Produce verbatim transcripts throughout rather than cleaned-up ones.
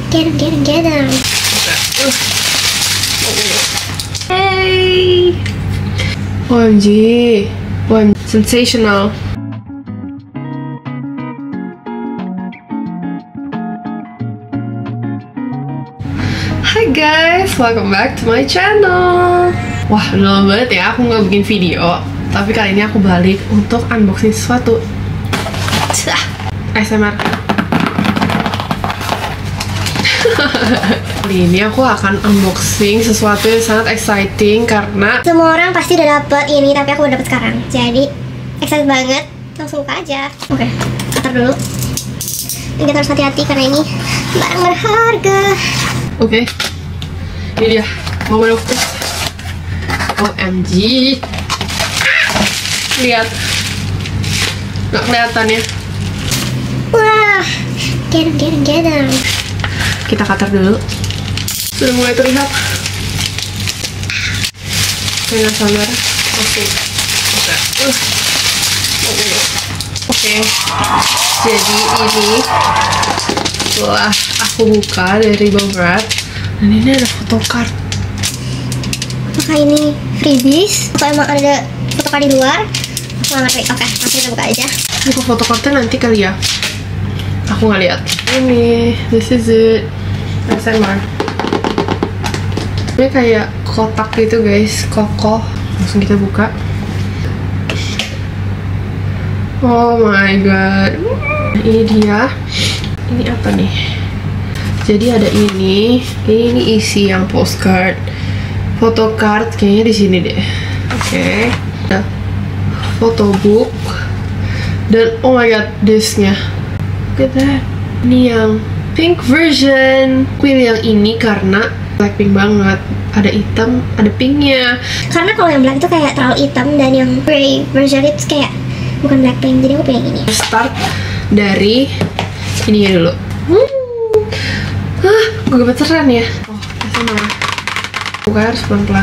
Get him, get him, get him. Hey. O M G. O M G. Sensational. Hi guys, welcome back to my channel. Wah, udah lama banget ya aku nggak bikin video. Tapi kali ini aku balik untuk unboxing sesuatu. A S M R. Kali ini aku akan unboxing sesuatu yang sangat exciting karena semua orang pasti udah dapet ini, tapi aku udah dapet sekarang. Jadi excited banget. Langsung buka aja. Oke, putar dulu. Ini kita harus hati-hati karena ini barang berharga. Oke, ini dia moment of truth. O M G, lihat, nggak kelihatan ya? Wah, get him, get him, get him. Kita cutter dulu. Sudah mulai terlihat. Saya nggak sabar. Oke, uh. Oke, jadi ini setelah aku buka dari Bubble Wrap, dan ini ada photocard. Apakah ini freebies? Atau emang ada photocard di luar? Aku nggak ngerti. Oke, langsung kita buka aja. Buka photocardnya nanti kali ya. Aku nggak lihat. Ini, this is it. A S M R. Ini kayak kotak gitu guys, kokoh. Langsung kita buka. Oh my god. Ini dia. Ini apa nih? Jadi ada ini. Ini, ini isi yang postcard. Photocard kayaknya di sini deh. Oke. Okay. Ada photobook. Dan oh my god, disknya. Look at that. Ini yang pink version. Pilih yang ini karena Blackpink banget. Ada hitam, ada pinknya. Karena kalau yang black itu kayak terlalu hitam, dan yang grey version itu kayak bukan Blackpink, jadi aku pilih yang ini. Start dari ininya dulu. Hmm. Hah, gue gemeteran ya. Oh, sama. Buka harus pelan-pelan.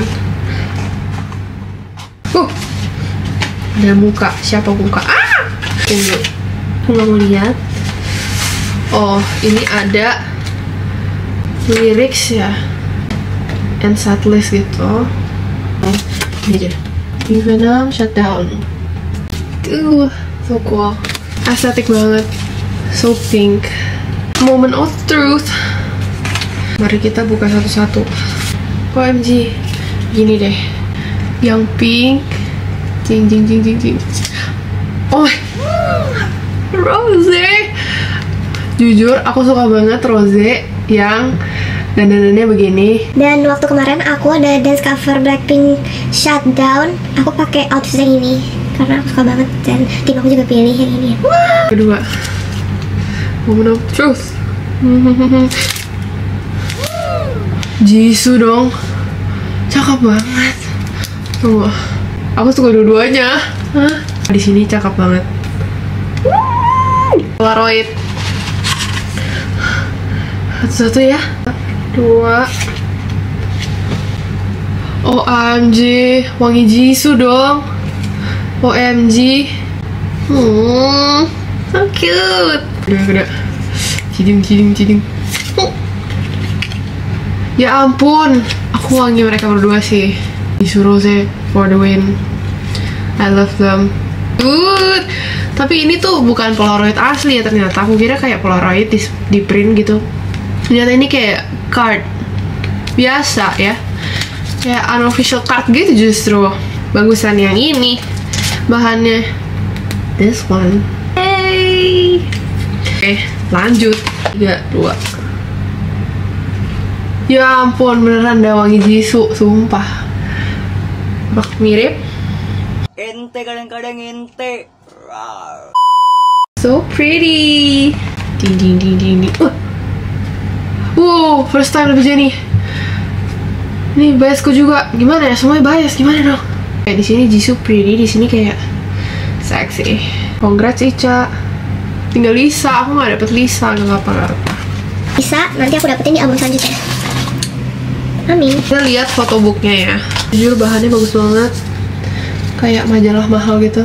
Uh, ada muka. Siapa buka? Ah, tunggu. Aku nggak mau lihat. Oh, ini ada lyrics ya, and setlist gitu. Oh, ini aja. Venom Shutdown. Tuh, so cool. Aesthetic banget. So pink. Moment of truth. Mari kita buka satu-satu. O M G. Gini deh. Yang pink. Jing jing jing jing jing. Oh, rose. Jujur, aku suka banget rose yang dandanannya begini. Dan waktu kemarin aku ada dance cover Blackpink Shutdown, aku pakai outfit yang ini karena aku suka banget, dan tim aku juga pilih yang ini. Wah. Kedua, moment of truth. Jisoo dong, cakep banget. Tunggu, aku suka dua-duanya. Hah? Di sini cakep banget. Polaroid. Satu-satu ya. Dua. O M G, wangi Jisoo dong. O M G. Hmm, so cute. Udah, udah. Ciding, ciding, ciding. Ya ampun, aku wangi mereka berdua sih. Jisoo Rose for the win. I love them. Good. Tapi ini tuh bukan Polaroid asli ya ternyata. Aku kira kayak Polaroid di, di print gitu. Ternyata ini kayak card biasa ya, kayak unofficial card gitu justru. Bagusan yang ini bahannya, this one. Hey. Oke, lanjut. Tiga, dua. Ya ampun, beneran ada wangi Jisoo, sumpah. Bak mirip. Ente kadang-kadang ente. So pretty. Ding ding ding ding ding. Uh. Wow, first time dapet nih. Nih biasku juga. Gimana ya? Semuanya bias. Gimana dong? Kayak di sini Jisoo pretty, di sini kayak sexy. Congrats Ica. Tinggal Lisa. Aku nggak dapet Lisa. Gak apa-apa. Bisa, nanti aku dapetin di album selanjutnya. Amin. Kita lihat photobooknya ya. Jujur bahannya bagus banget. Kayak majalah mahal gitu.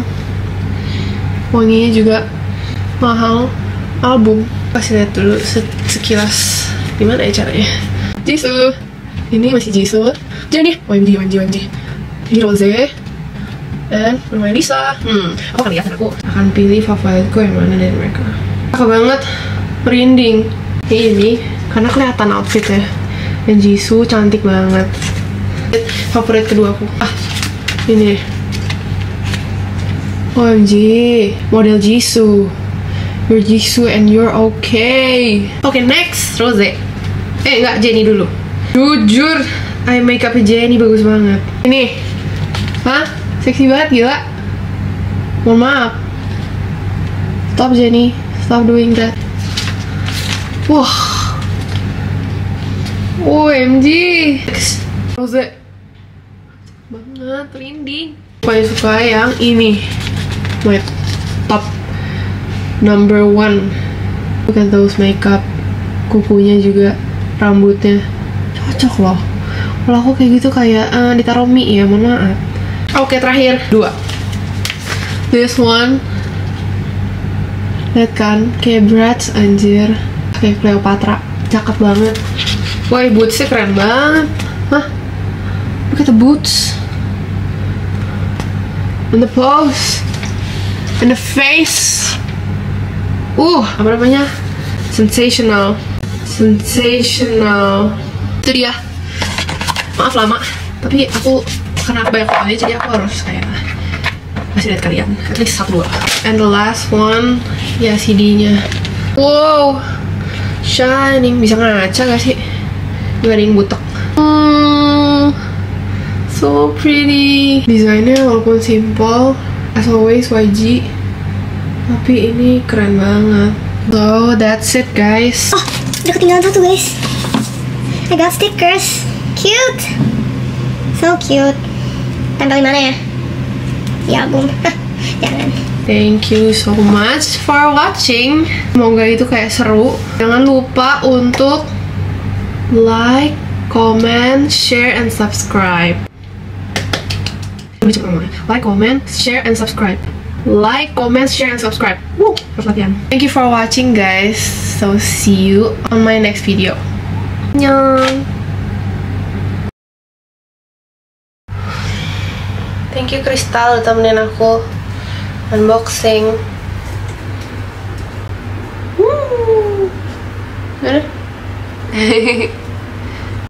Wanginya juga mahal. Album. Kasih lihat dulu sekilas. Gimana ya caranya? Jisoo. Ini masih Jisoo. Jangan ya. O M G, O M G, O M G. Ini Rose. Dan bermain Lisa. Hmm, aku akan lihat aku akan pilih favoritku yang mana dari mereka. Aku banget merinding. Ini karena kelihatan outfitnya. Dan Jisoo cantik banget. Favorit kedua aku. Ah, ini. O M G, model Jisoo. You're Jisoo and you're okay. Oke, okay, next Rose. Eh, enggak, Jennie dulu. Jujur, eye makeup Jennie bagus banget. Ini, hah? Seksi banget gila. Mohon maaf. Stop Jennie, stop doing that. Wah, O M G. Rose banget, merinding. Paling suka yang ini, my top number one. Look at those makeup, kukunya juga, rambutnya cocok loh. Kalau aku kayak gitu kayak uh, ditaruh mie ya, mohon maaf. Oke, okay, terakhir dua. This one, lihat kan, kayak Bratz anjir, kayak Cleopatra, cakep banget. Wah, bootsnya keren banget. Hah? Look at the boots, and the pose, and the face. Uh, apa namanya? Sensational, sensational. Itu dia. Maaf lama, tapi aku karena banyak banget jadi aku harus kayak masih lihat kalian. At least satu dua. And the last one, ya C D-nya. Wow, shining. Bisa ngaca gak sih? Gak ada yang butek. Hmm, so pretty. Desainnya walaupun simple, as always Y G, tapi ini keren banget. So that's it guys. Oh, udah ketinggalan satu guys. I got stickers. Cute. So cute. Tempel di mana ya? Di album. Jangan. Thank you so much for watching. Semoga itu kayak seru. Jangan lupa untuk like, comment, share, and subscribe. Like, comment, share, and subscribe. Like, comment, share, and subscribe. Woo, harus latihan. Thank you for watching guys. So see you on my next video. Annyeong. Thank you Kristal udah temenin aku unboxing. Woo.